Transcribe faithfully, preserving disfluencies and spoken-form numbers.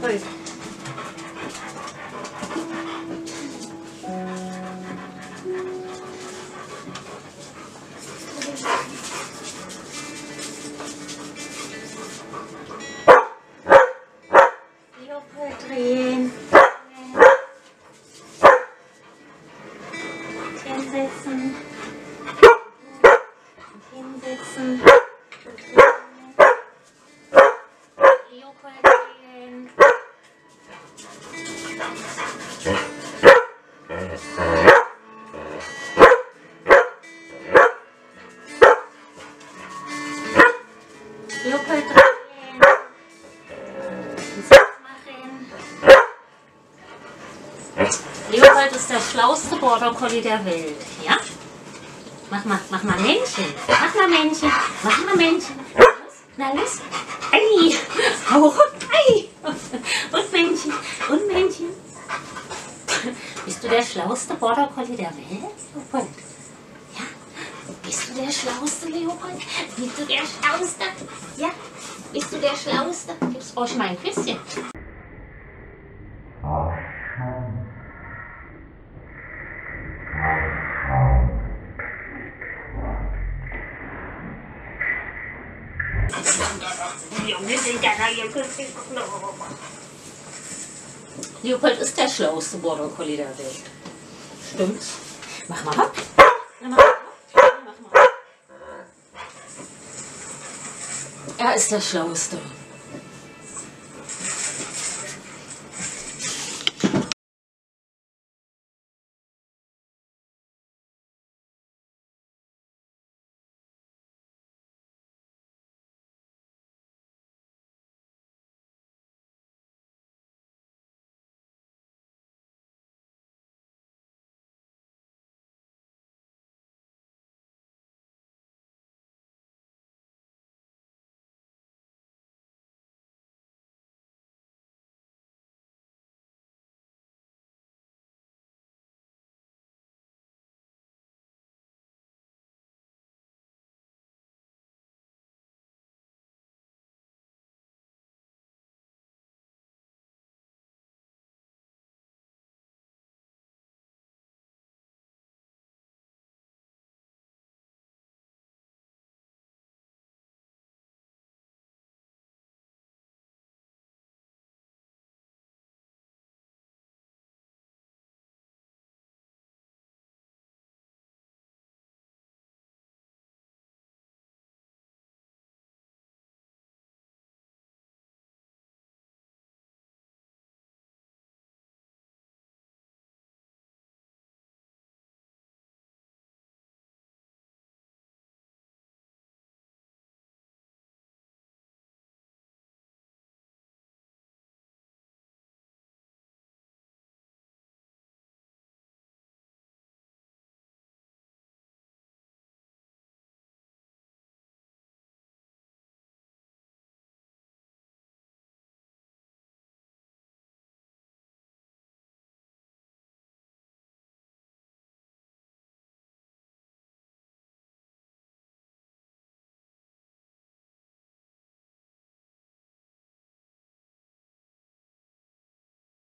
Leopold. Leopold drehen. Hinsetzen. Hinsetzen. Leopold drehen. Leopold drehen. Sitz machen. Leopold ist der schlauste Border Collie der Welt, ja? Mach mal, mach mal Männchen. Mach mal Männchen. Mach mal Männchen. Na los. Ei. Hau ruck. Ei. Und Männchen. Und Männchen. Bist du der schlauste Border Collie der Welt, Leopold? Ja? Bist du der schlauste, Leopold? Bist du der schlauste? Ja? Bist du der schlauste? Gibst euch mal ein Küsschen. Leopold ist der schlauste Border Collie der Welt. Stimmt's? Mach mal hopp. Mach mal hopp. Mach mal hopp. Er ist der Schlauste.